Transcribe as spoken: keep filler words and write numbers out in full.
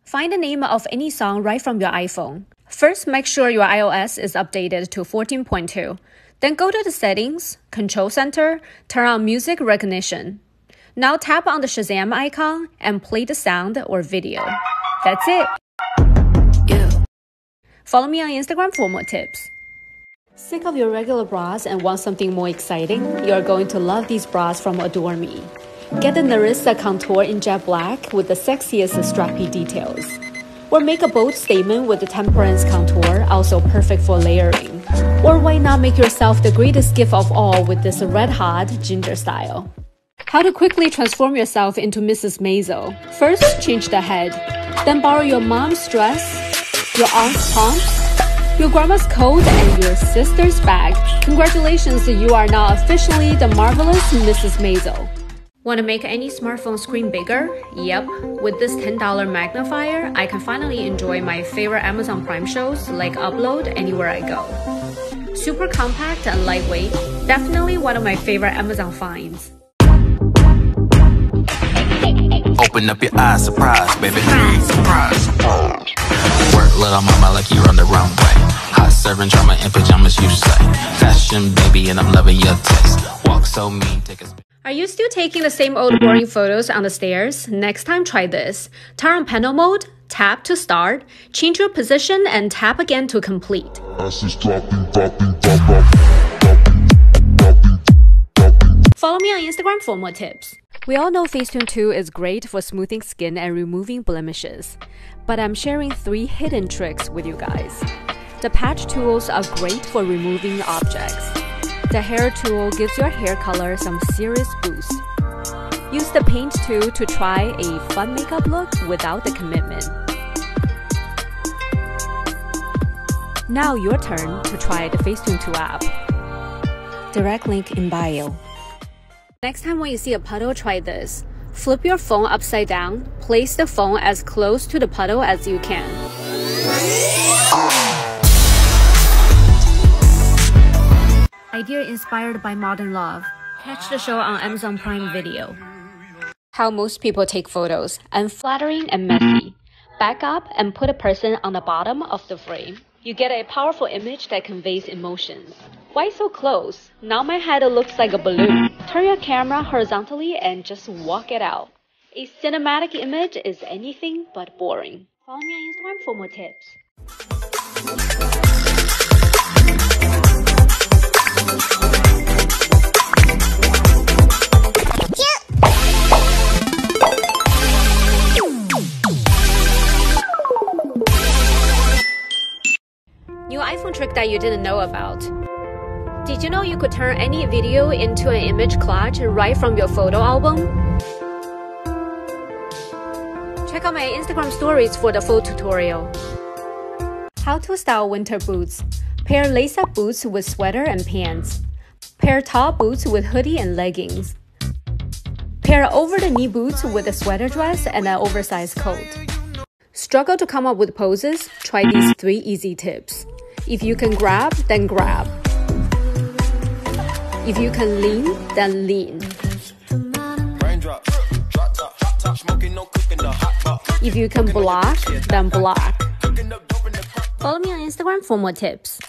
Find the name of any song right from your iPhone. First, make sure your iOS is updated to fourteen point two. Then go to the Settings, Control Center, turn on Music Recognition. Now tap on the Shazam icon and play the sound or video. That's it. Yeah. Follow me on Instagram for more tips. Sick of your regular bras and want something more exciting? You're going to love these bras from Adore Me. Get the Narissa Contour in jet black with the sexiest strappy details. Or make a bold statement with the Temperance Contour, also perfect for layering. Or why not make yourself the greatest gift of all with this red hot ginger style. How to quickly transform yourself into Missus Maisel. First, change the head. Then borrow your mom's dress, your aunt's pumps, your grandma's coat, and your sister's bag. Congratulations, you are now officially the marvelous Missus Maisel. Want to make any smartphone screen bigger? Yep, with this ten dollar magnifier, I can finally enjoy my favorite Amazon Prime shows like Upload anywhere I go. Super compact and lightweight, definitely one of my favorite Amazon finds. Open up your eyes, surprise, baby. Surprise, surprise, surprise. Work, little mama, like you're on the wrong way. Hot serving drama in pajamas, you say. Fashion, baby, and I'm loving your taste. Walk so mean, take a spin. Are you still taking the same old boring photos on the stairs? Next time, try this. Turn on panel mode, tap to start, change your position, and tap again to complete. Follow me on Instagram for more tips. We all know Facetune two is great for smoothing skin and removing blemishes, but I'm sharing three hidden tricks with you guys. The patch tools are great for removing objects. The hair tool gives your hair color some serious boost. Use the paint tool to try a fun makeup look without the commitment. Now your turn to try the Facetune two app. Direct link in bio. Next time when you see a puddle, try this. Flip your phone upside down, place the phone as close to the puddle as you can. Idea inspired by Modern Love. Catch the show on Amazon Prime Video. How most people take photos: unflattering and messy. Back up and put a person on the bottom of the frame. You get a powerful image that conveys emotions. Why so close? Now my head looks like a balloon. Turn your camera horizontally and just walk it out. A cinematic image is anything but boring. Follow me on Instagram for more tips. New iPhone trick that you didn't know about. Did you know you could turn any video into an image collage right from your photo album? Check out my Instagram stories for the full tutorial. How to style winter boots. Pair lace-up boots with sweater and pants. Pair tall boots with hoodie and leggings. Pair over-the-knee boots with a sweater dress and an oversized coat. Struggle to come up with poses? Try these three easy tips. If you can grab, then grab. If you can lean, then lean. If you can block, then block. Follow me on Instagram for more tips.